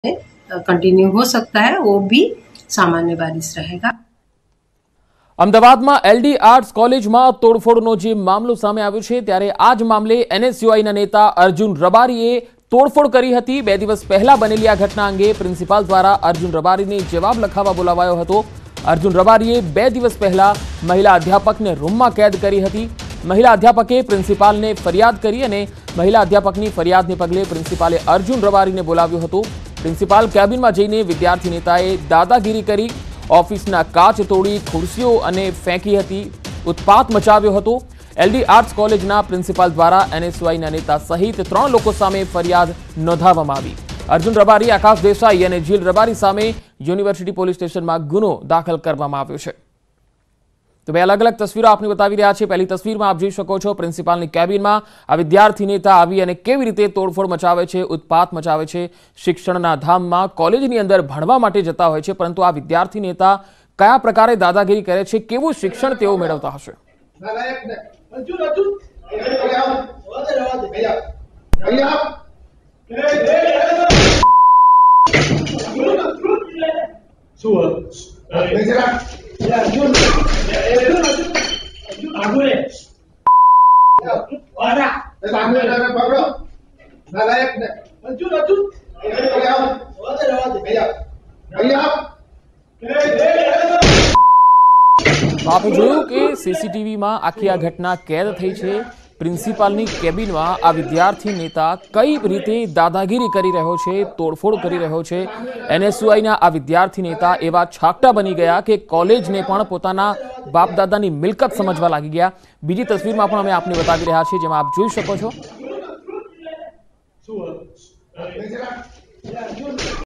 Continue हो सकता है, वो भी सामान्य बारिश रहेगा। અમદાવાદમાં એલડી આર્ટ્સ કોલેજમાં તોડફોડનો જે મામલો સામે આવ્યો છે ત્યારે આ જ મામલે એનએસયુઆઈના નેતા અર્જુન રબારીએ તોડફોડ કરી હતી। 2 દિવસ પહેલા બનેલી આ ઘટના અંગે પ્રિન્સિપાલ દ્વારા અર્જુન રબારીને જવાબ લખાવવા બોલાવાયો હતો। અર્જુન રબારીએ 2 દિવસ પહેલા મહિલા અધ્યાપકને રૂમમાં કેદ કરી હતી। મહિલા અધ્યાપકે પ્રિન્સિપાલને ફરિયાદ કરી અને મહિલા અધ્યાપકની ફરિયાદને પગલે પ્રિન્સિપાલે અર્જુન રબારીને બોલાવ્યો હતો। પ્રિન્સિપાલ કેબિનમાં જઈને વિદ્યાર્થી નેતાએ દાદાગીરી કરી, ઓફિસના કાચ તોડી ખુરશીઓ અને ફેંકી હતી, ઉત્પાત મચાવ્યો હતો। એલડી આર્ટ્સ કોલેજના પ્રિન્સિપાલ દ્વારા એનએસયુઆઈના નેતા સહિત 3 લોકો સામે ફરિયાદ નોંધાવવામાં આવી। અર્જુન રબારી, આકાશ દેસાઈ અને જીલ રબારી સામે યુનિવર્સિટી પોલીસ સ્ટેશનમાં ગુનો દાખલ કરવામાં આવ્યો છે। તો બે અલગ અલગ તસવીરો આપને બતાવી રહ્યા છે। પહેલી તસવીરમાં આપ જોઈ શકો છો પ્રિન્સિપાલની કેબિનમાં આ વિદ્યાર્થી નેતા આવી અને કેવી રીતે તોડફોડ મચાવે છે, ઉત્પાત મચાવે છે। શિક્ષણના ધામમાં કોલેજની અંદર ભણવા માટે જતા હોય છે, પરંતુ આ વિદ્યાર્થી નેતા કયા પ્રકારે દાદાગીરી કરે છે, કેવું શિક્ષણ તેઓ મેળવતા હશે। आपने જોયું કે સીસીટીવીમાં આખી આ ઘટના કેદ થઈ છે। પ્રિન્સિપાલની કેબિનમાં આ વિદ્યાર્થી નેતા કઈ રીતે દાદાગીરી કરી રહ્યો છે, તોડફોડ કરી રહ્યો છે। એનએસયુઆઈના આ વિદ્યાર્થી નેતા એવા છાકટા બની ગયા કે કોલેજને પણ પોતાના બાપ દાદાની મિલકત સમજવા લાગી ગયા। બીજી તસવીરમાં પણ અમે આપને બતાવી રહ્યા છીએ, જેમાં આપ જોઈ શકો છો।